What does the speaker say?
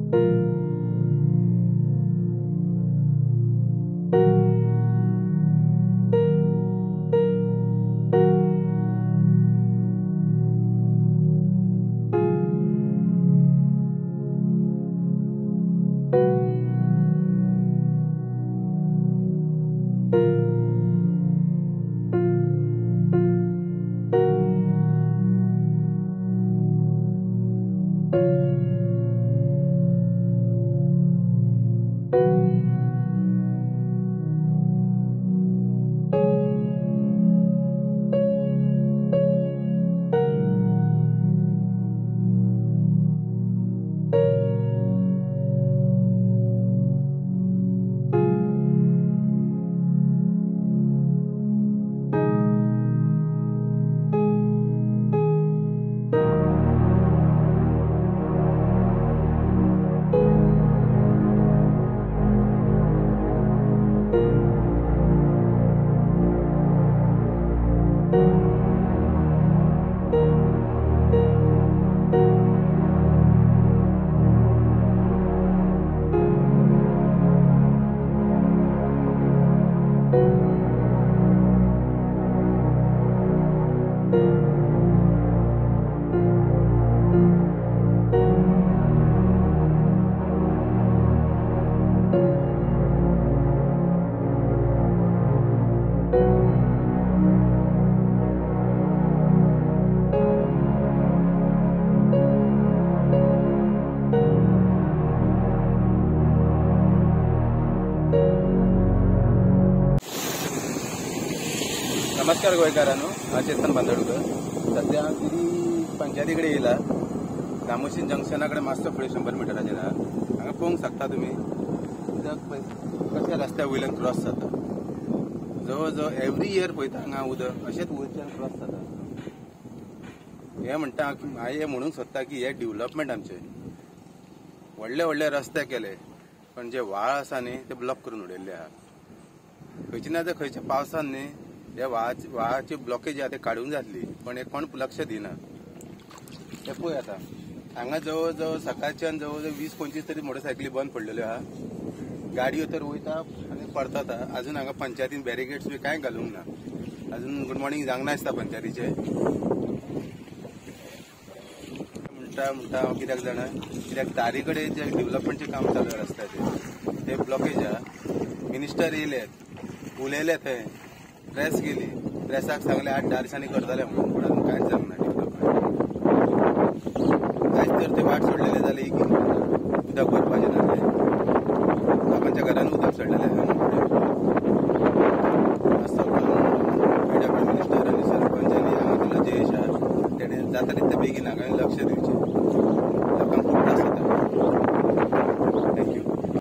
नमस्कार गोयकारांनो, हांव चेतन बांदोडकर। सध्या गिरी पंचायती कडेन येयला। दामोशीन जंक्शना कडेन मातसो फुडें 100 मिटराचेर आहा। हांगा पळोवंक शकता तुमी उदक कशा रस्त्या वयल्यान क्रॉस जाता। जवळ जवळ एवरी इयर पळयता हांगा उदक अशेंच वयच्यान क्रॉस जाता। हे म्हणटा हांव म्हणूंक सोदता की हे डेव्हलपमेंट आमचे व्हडले व्हडले रस्ते केले, पण जे व्हाळ आसा न्ही ते ब्लॉक करून उडयल्ले आहा। खंयचे ना खंयच्या पावसान न्ही हे व्हाळाची ब्लॉकेज आहा ते काडूंक जातली, पण हे कोण लक्ष दिना। ते पळय आता हांगा जवळ जवळ सकाळच्यान जवळ जवळ 20-25 तरी मोटरसायकली बंद पडलेल्यो आहा। गाडयो तर वयता आनी पडतात। अजून हांगा पंचायतीन बॅरिकेड्स बी कांय घालूंक ना। अजून गुड मॉर्निंग जावंक नासता पंचायतीचे। म्हणटा हांव कित्याक जाणा, कित्याक दारी कडेन जे डेव्हलपमेंटचे काम चालू रस्त्याचे ते ब्लॉकेज आहा। मिनिस्टर येयले, उलयले थंय, प्रेस गेली, प्रेसाक सांगले 8-10 दिसांनी करतले म्हणून, पण अजून कांयच जावंक ना डेव्हलपमेंट। कांयच तर ते वाट सोडलेले जाले की उदक भरपाचें नासलें, लोकांच्या घरांत उदक सडलेलें मिनिस्टर आनी सरपंच आनी हांगा तुला जयेश आहा, तेणे जाता तितले बेगीन हांगा लक्ष